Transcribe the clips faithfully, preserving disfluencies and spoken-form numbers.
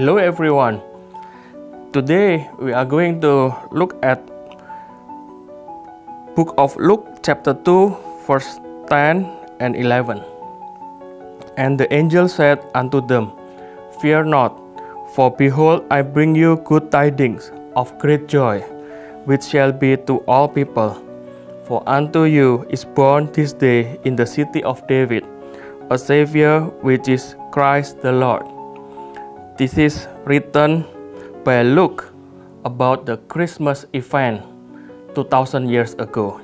Hello everyone. Today we are going to look at Book of Luke chapter two verse ten and eleven. And the angel said unto them, Fear not, for behold I bring you good tidings of great joy, which shall be to all people. For unto you is born this day in the city of David a Savior, which is Christ the Lord. This is written by Luke about the Christmas event two thousand years ago.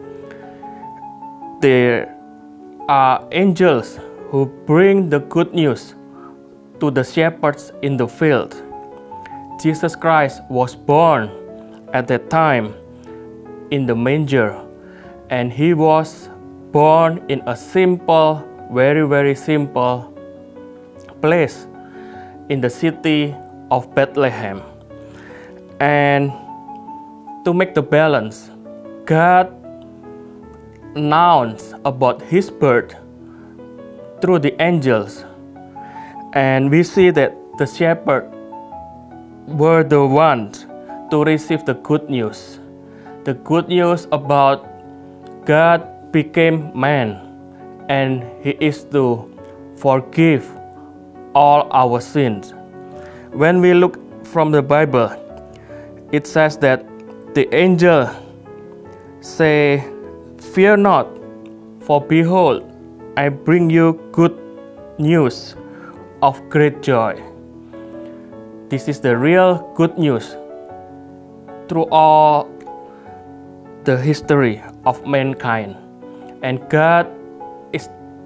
There are angels who bring the good news to the shepherds in the field. Jesus Christ was born at that time in the manger, and he was born in a simple, very very simple place in the city of Bethlehem. And to make the balance, God announced about his birth through the angels, and we see that the shepherds were the ones to receive the good news. The good news about God became man, and he is to forgive all our sins. When we look from the Bible, it says that the angel say, Fear not, for behold, I bring you good news of great joy. This is the real good news through all the history of mankind. And God is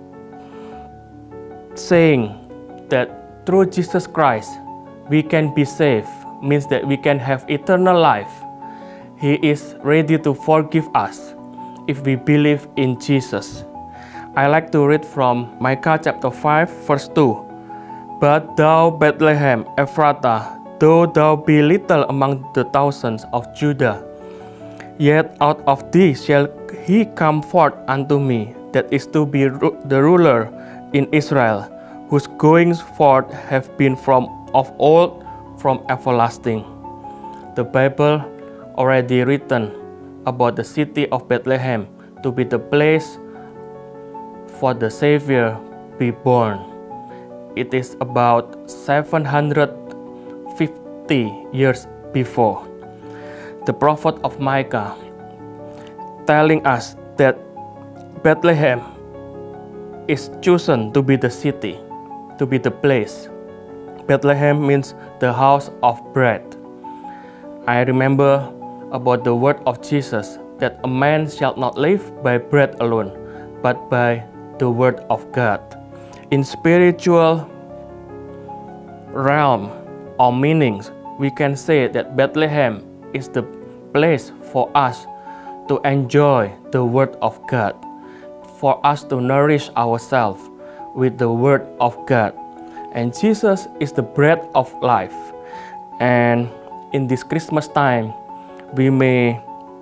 saying that through Jesus Christ we can be saved, means that we can have eternal life. He is ready to forgive us if we believe in Jesus. I like to read from Micah chapter five verse two. But thou Bethlehem Ephrathah, though thou be little among the thousands of Judah, yet out of thee shall he come forth unto me, that is to be ru the ruler in Israel, whose goings forth have been from of old, from everlasting. The Bible already written about the city of Bethlehem to be the place for the Savior be born. It is about seven hundred fifty years before. The prophet of Micah telling us that Bethlehem is chosen to be the city, to be the place. Bethlehem means the house of bread. I remember about the word of Jesus that a man shall not live by bread alone, but by the word of God. In spiritual realm or meanings, we can say that Bethlehem is the place for us to enjoy the word of God, for us to nourish ourselves with the word of God. And Jesus is the bread of life. And in this Christmas time, we may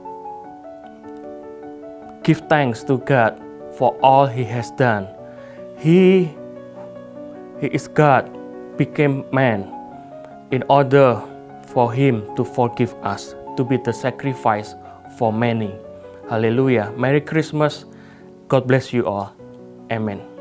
give thanks to God for all he has done. He, he is God, became man in order for him to forgive us, to be the sacrifice for many. Hallelujah. Merry Christmas. God bless you all. Amen.